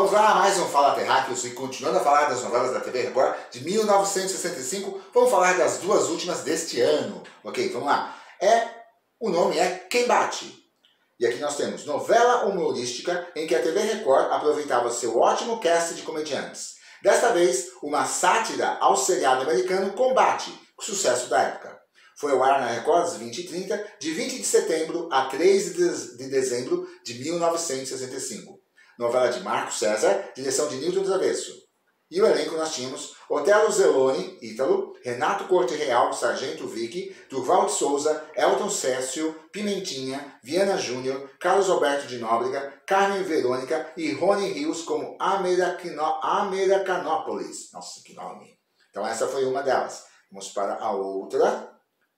Vamos lá, mais um Fala Terráqueos e continuando a falar das novelas da TV Record de 1965, vamos falar das duas últimas deste ano. Ok, vamos lá. O nome é Quem Bate. E aqui nós temos novela humorística em que a TV Record aproveitava seu ótimo cast de comediantes. Desta vez, uma sátira ao seriado americano Combate, o sucesso da época. Foi ao ar na Record às 20h30, de 20 de setembro a 3 de dezembro de 1965. Novela de Marco César, direção de Nilton Travesso. E o elenco nós tínhamos Otelo Zeloni, Ítalo, Renato Corte Real, Sargento Vicky, Durval de Souza, Elton Cécio, Pimentinha, Viana Júnior, Carlos Alberto de Nóbrega, Carmen Verônica e Rony Rios como Americanópolis. Nossa, que nome! Então essa foi uma delas. Vamos para a outra,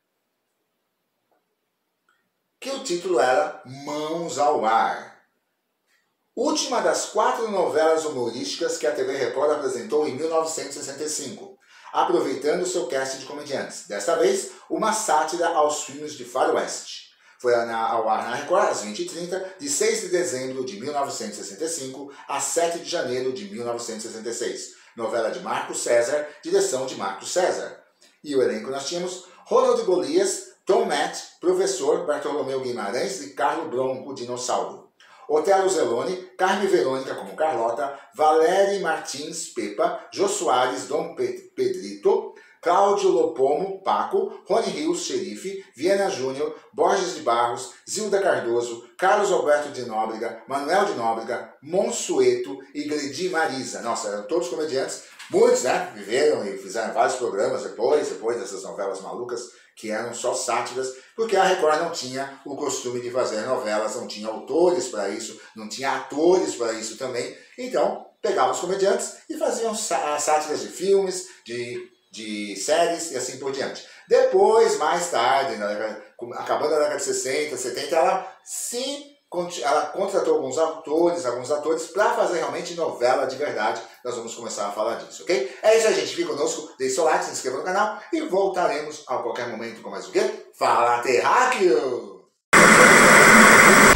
que o título era Mãos ao Ar. Última das 4 novelas humorísticas que a TV Record apresentou em 1965, aproveitando seu cast de comediantes. Desta vez, uma sátira aos filmes de faroeste. Foi ao ar na Record às 20h30, de 6 de dezembro de 1965 a 7 de janeiro de 1966. Novela de Marco César, direção de Marco César. E o elenco nós tínhamos Ronald Golias, Tom Matt, Professor, Bartolomeu Guimarães e Carlo Bronco, Dinossauro. Otelo Zeloni, Carmen Verônica como Carlota, Valérie Martins, Pepa, Jô Soares, Dom Pedrito, Cláudio Lopomo, Paco, Rony Rios, Xerife, Viana Júnior, Borges de Barros, Zilda Cardoso, Carlos Alberto de Nóbrega, Manuel de Nóbrega, Monsueto e Gredi Marisa. Nossa, eram todos comediantes, muitos, né? Viveram e fizeram vários programas depois dessas novelas malucas, que eram só sátiras, porque a Record não tinha o costume de fazer novelas, não tinha autores para isso, não tinha atores para isso também. Então, pegavam os comediantes e faziam sátiras de filmes, de séries e assim por diante. Depois, mais tarde, acabando a década de 60, 70, ela contratou alguns atores para fazer realmente novela de verdade. Nós vamos começar a falar disso, ok? É isso aí, gente. Fique conosco, deixe seu like, se inscreva no canal e voltaremos a qualquer momento com mais o quê? Fala Terráqueo!